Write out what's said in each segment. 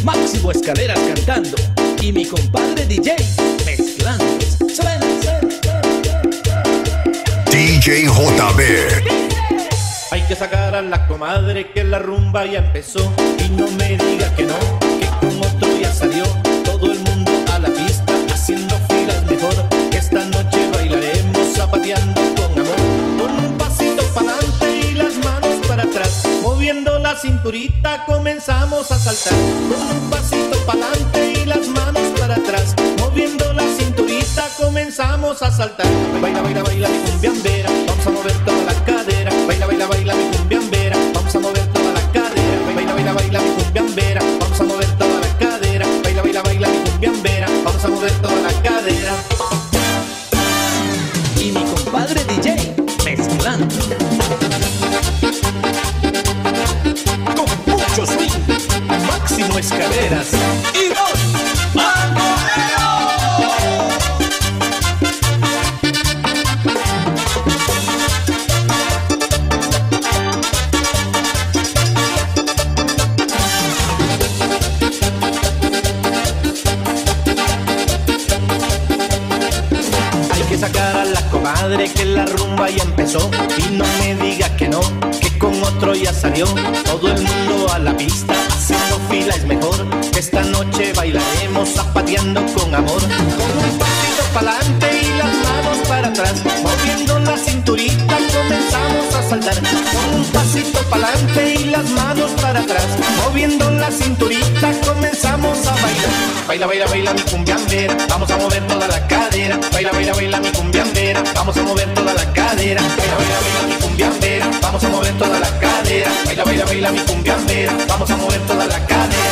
Máximo Escaleras cantando y mi compadre DJ mezclando. Suena, DJ JB. Hay que sacar a la comadre que la rumba ya empezó. Y no me diga que no, que con otro ya salió. Todo el mundo a la pista, haciendo filas mejor. Que esta noche bailaremos zapateando con amor. Con un pasito para adelante y las manos para atrás. Moviendo la cinturita comenzamos a saltar. Con un pasito para adelante y las manos para atrás. Moviendo la cinturita comenzamos a saltar. Baila, baila, baila mi cumbiambera. Vamos a mover toda la cadera. Baila, baila, baila mi cumbiambera. Vamos a mover toda la cadera. Baila, baila, baila mi cumbiambera. Vamos a mover toda la cadera. Baila, baila, baila mi cumbiambera. Vamos a mover toda la cadera. y mi compadre DJ mezclando. Con mucho swing, Máximo Escaleras y Don Bandolero. Sacar a la comadre que la rumba ya empezó. Y no me diga que no, que con otro ya salió. Todo el mundo a la pista, haciendo fila es mejor. Que esta noche bailaremos zapateando con amor. Con un pasito para adelante y las manos para atrás. Moviendo la cinturita comenzamos a saltar. Con un pasito para adelante y las manos para atrás. Moviendo la cinturita comenzamos a bailar. Baila, baila, baila mi cumbiambera. Vamos a mover toda la cadera. Baila, baila, baila mi cumbiambera. Vamos a mover toda la cadera. Baila, baila, baila mi cumbiambera. Vamos a mover toda la cadera. Baila, baila, baila mi cumbiambera. Vamos a mover toda la cadera.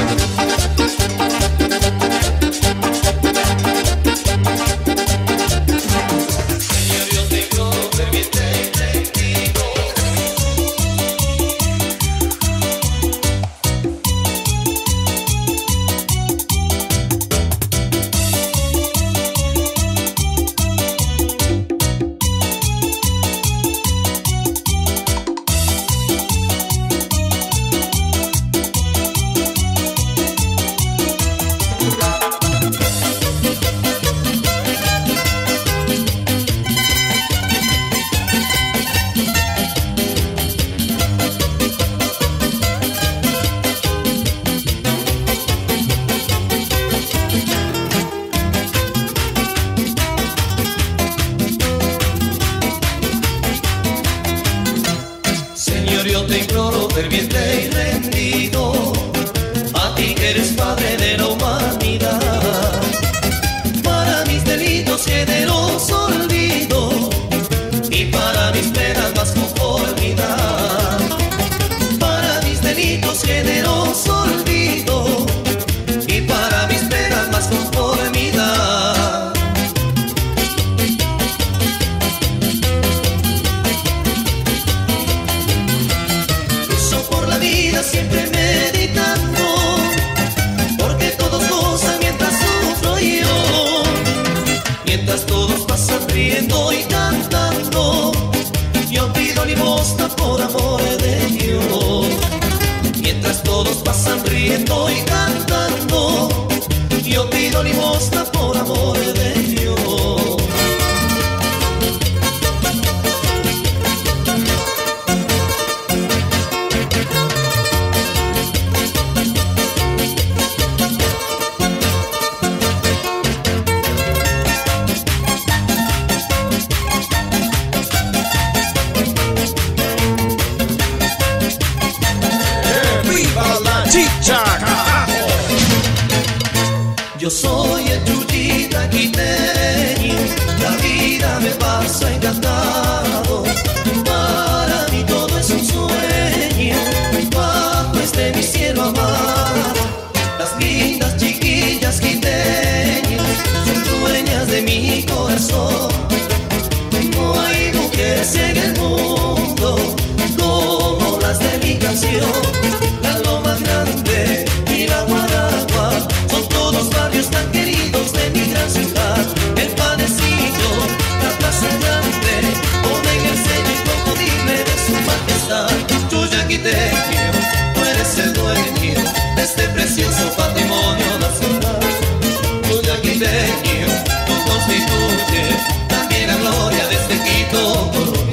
Yo te imploro ferviente y rendido, a ti que eres padre de la humanidad. Para mis delitos generoso olvido y para mis penas más conformidad. Para mis delitos generoso olvido y para mis penas más conformidad. Siempre meditando, porque todos gozan mientras sufro yo, mientras todos pasan riendo y cantando. Yo pido limosna por amor de Dios, mientras todos pasan riendo y cantando. Yo pido limosna por amor de Dios. Yo soy el Chuyita quiteño, la vida me pasa encantado. Para mí todo es un sueño, bajo este mi cielo amado. Las lindas chiquillas quiteñas son dueñas de mi corazón. No hay mujeres en el mundo como las de mi canción. La Loma Grande y la Guaragua son todos barrios tan queridos de mi gran ciudad. El Panecillo, la Plaza Grande, ponen el sello inconfundible de su majestad. Chuya quiteño, tú eres el dueño de este precioso patrimonio nacional. Tu yaquiteño, tú constituyes también la gloria de este Quito colonial.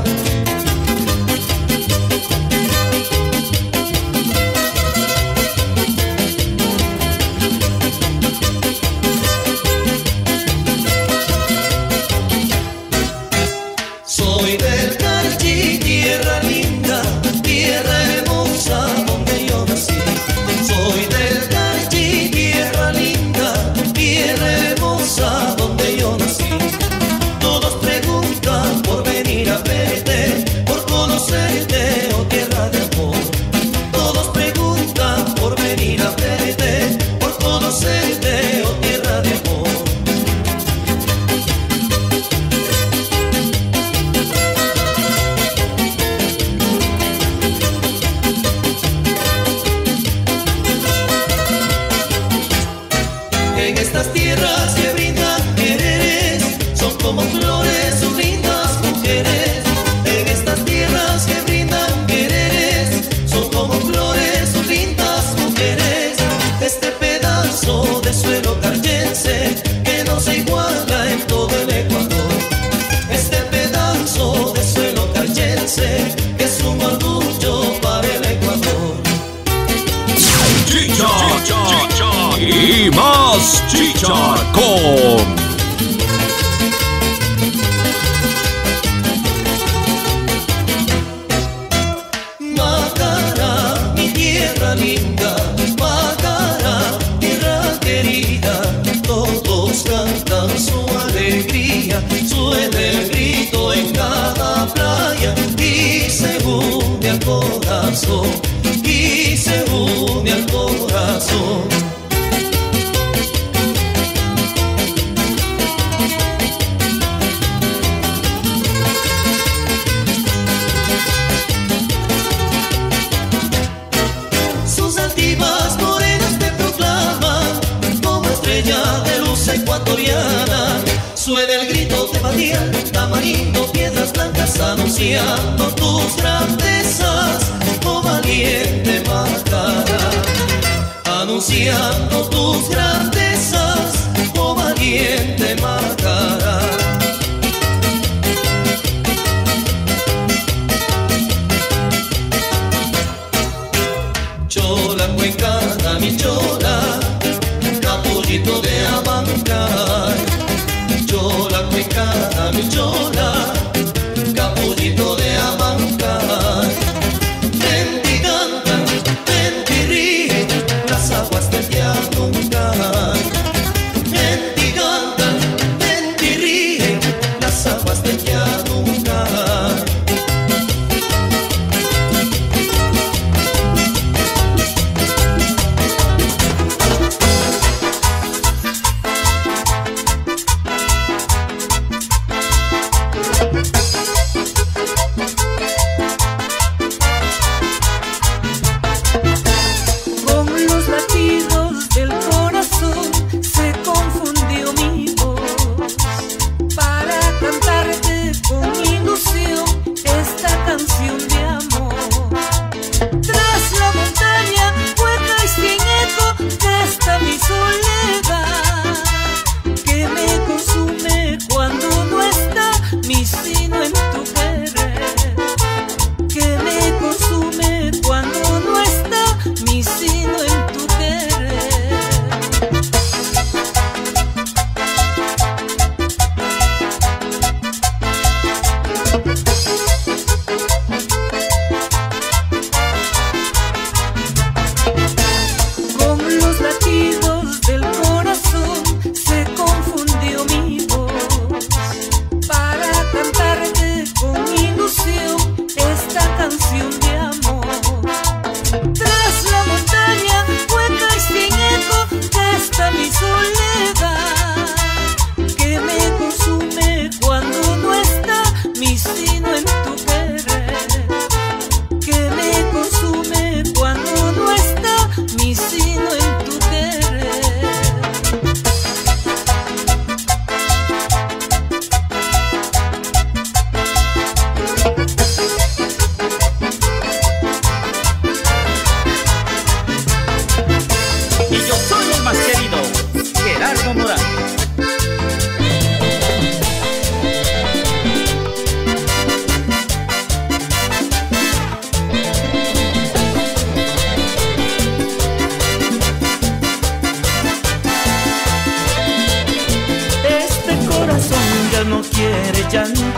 Soy del Carchi, tierra linda, tierra hermosa donde yo nací. Soy del Carchi, tierra linda, tierra hermosa donde yo nací. Todos preguntan por venir a verte, por conocerte, oh tierra de amor. Todos preguntan por venir a verte, por conocerte, oh tierra de amor. En estas tierras que brindan quereres, son como flores sus lindas mujeres. En estas tierras que brindan quereres, son como flores sus lindas mujeres. Este pedazo de suelo carchense que no se iguala en todo el Ecuador. Este pedazo de suelo carchense que es un orgullo para el Ecuador. Chicha, y más chicha con Macará, mi tierra linda, Macará, tierra querida, todos cantan su alegría, suena el grito en cada playa y se une al corazón, y se une al corazón. Sus altivas morenas te proclaman como estrella de luz ecuatoriana. Suena el grito de Badial, tamarindo, piedras blancas anunciando tus grandezas, oh valiente Macará. Anunciando tus grandezas, oh valiente Macará. Chola, cuencana, mi chola, capullito de Abancay. Chola, cuencana, mi chola, capullito de Abancay. Venti canta, venti ríe, las aguas del Yacuncay. Venti canta, venti ríe, las aguas del Yacuncay.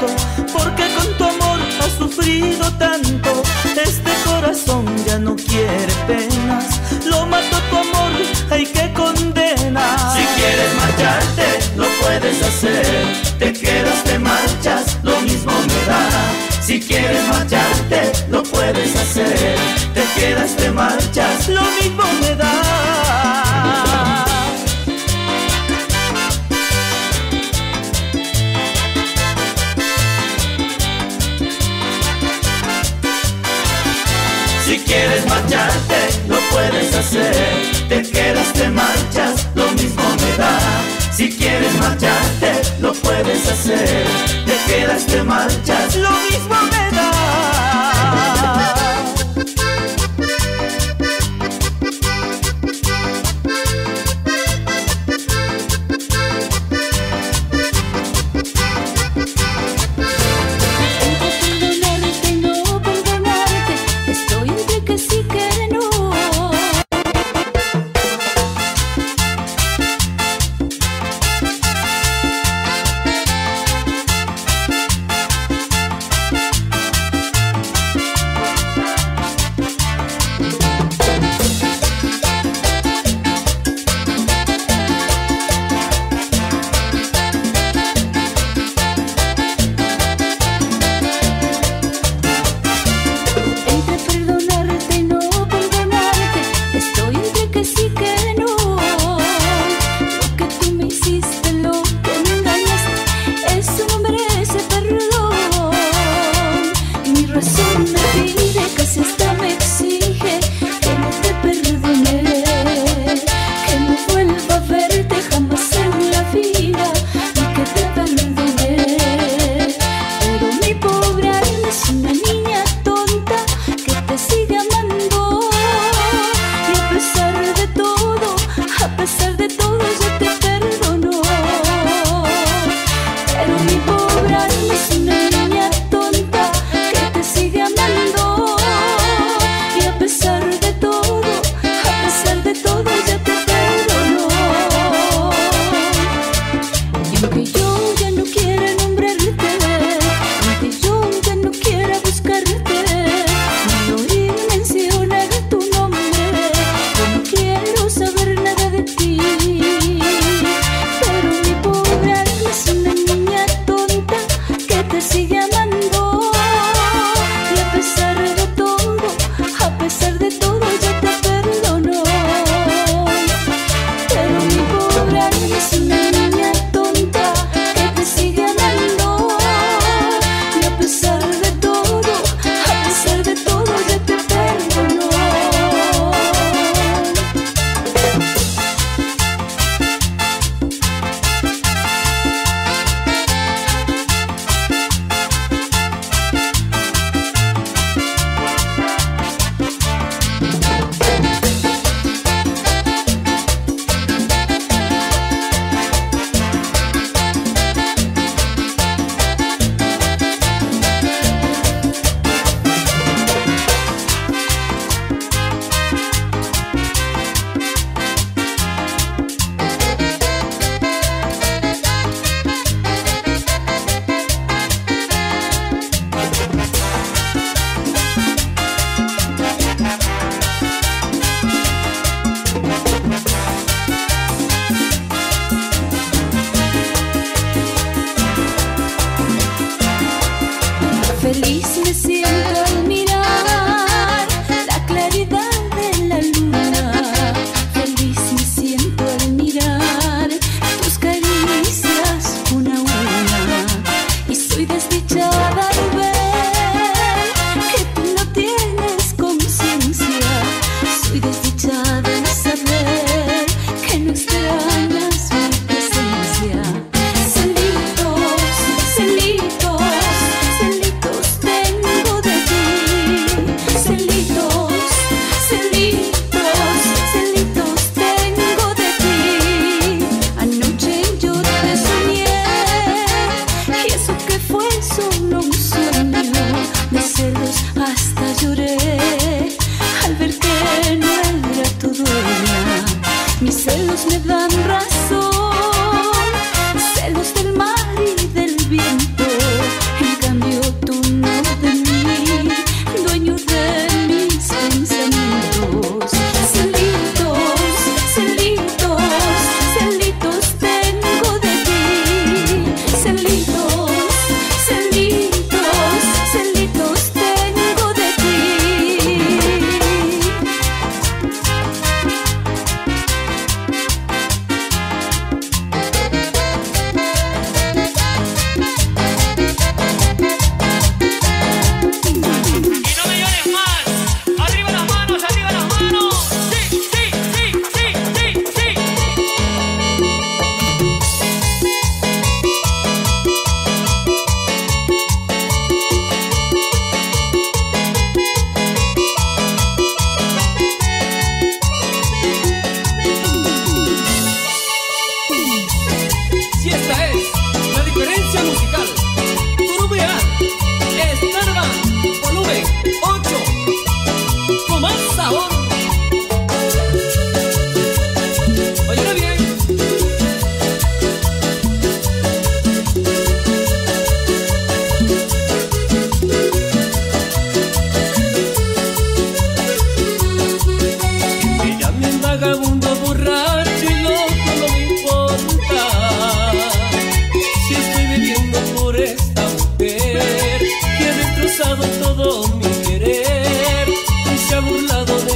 llanto, porque con tu amor has sufrido tanto. Este corazón ya no quiere penas, lo mató tu amor, ay qué condena. Si quieres marcharte, lo puedes hacer. Te quedas, te marchas, lo mismo me da. Si quieres marcharte, lo puedes hacer. Te quedas, te marchas, lo mismo me da. Si quieres marcharte, lo puedes hacer. Te quedas, te marchas, lo mismo me da. Si quieres marcharte, lo puedes hacer. Te quedas, te marchas, lo mismo me da. No perdonarte, estoy entre que sí que no.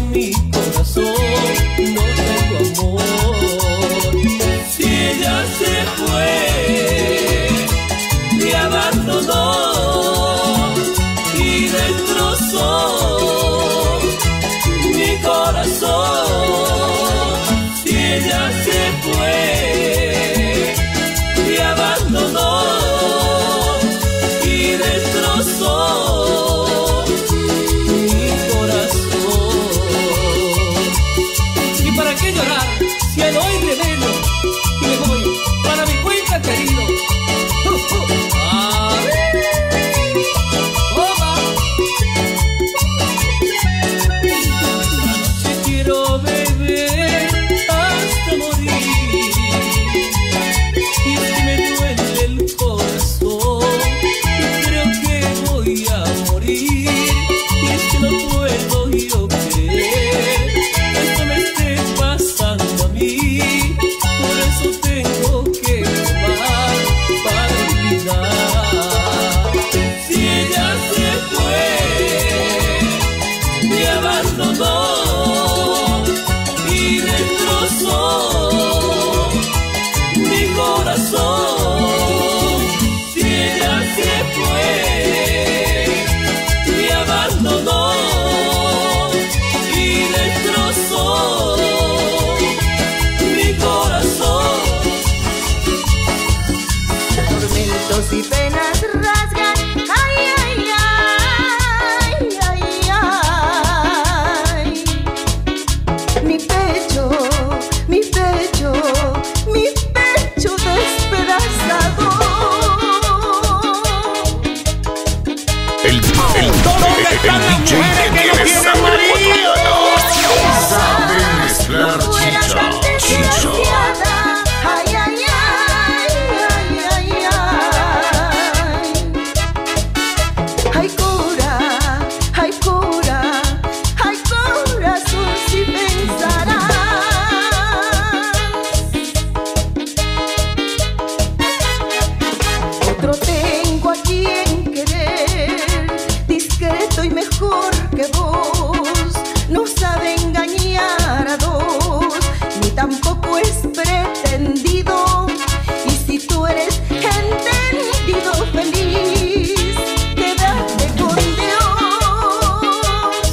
mi corazón no tengo amor. Si ella se fue, me abandonó y destrozó mi corazón. Si ella se fue, me abandonó y destrozó mi corazón. ¿Y para qué llorar si no hay remedio? Y me voy para mi cuenta, querido. A ver, toma. Esta noche quiero beber hasta morir. Y si me duele el corazón, creo que voy a morir. Y es que no puedo yo creer que esto me esté pasando a mí. Por eso tengo que tomar para olvidar. Si ella se fue, me abandonó y destrozó mi corazón. Si ella se fue, me abandonó y destrozó mi corazón. Tormentos y penas rasgan, ay, ay, ay, ay, ay. Mi pecho, mi pecho, mi pecho despedazado. El ¿Dónde están las DJ mujeres que no tiene tienen sangre marido? ecuatoriana. Sabe mezclar Tú eras chicha, tan chicha. desgraciada, ay, ay, ay, ay, ay, ay. Ay, cura, ay, cura, ay, corazón, si pensarás. Otro tengo a quien querer, discreto y mejor que vos. No sabe engañar a dos, ni tampoco es pretendido. Y si tú eres entendido, feliz, quédate con Dios.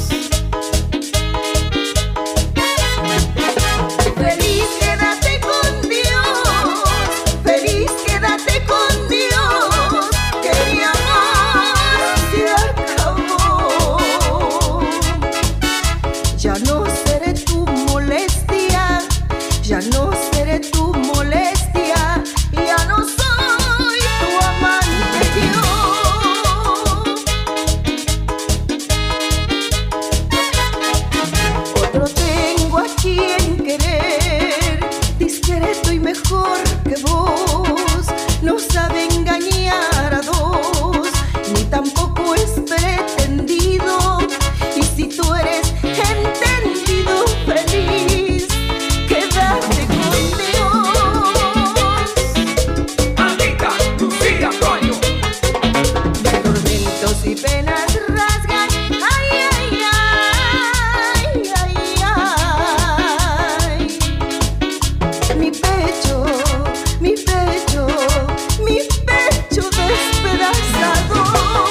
Feliz, quédate con Dios. Feliz, quédate con Dios. Que mi amor se acabó. Ya no seré tu molestia, ya no seré tu molestia, ya no soy tu amante yo. Otro tengo a quien querer, discreto y mejor que vos. No sabe engañar a dos, ni tampoco es pretendido. Y si tú eres entendido, feliz, quédate con Dios. Maldita Lucía, coño. Tormentos y penas rasgan, ay, ay, ay, ay, ay. Mi pecho, mi pecho, mi pecho despedazado.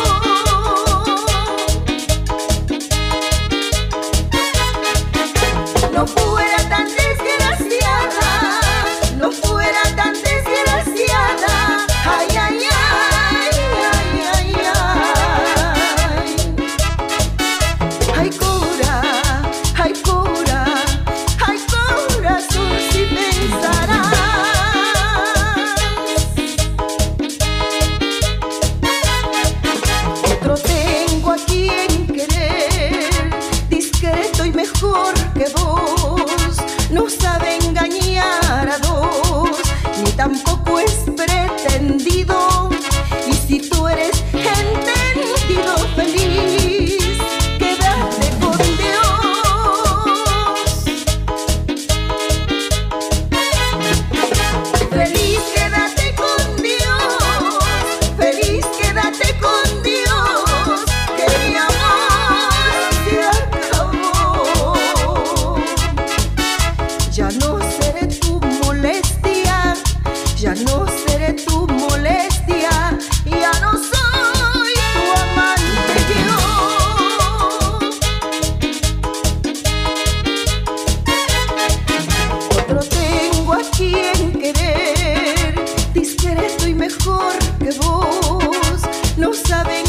No fuera tan desgraciada, no fuera tan desgraciada. Ay, ay, ay, ay, ay, ay. Ay, cura, ay, cura, ay, corazón, si pensarás. Otro tengo a quien querer, discreto y mejor que vos. No sabe engañar a dos, ni tampoco es pretendido. Y si tú eres entendido, feliz, quédate con Dios. Feliz, quédate con Dios. Feliz, quédate con Dios. Que mi amor se acabó. saben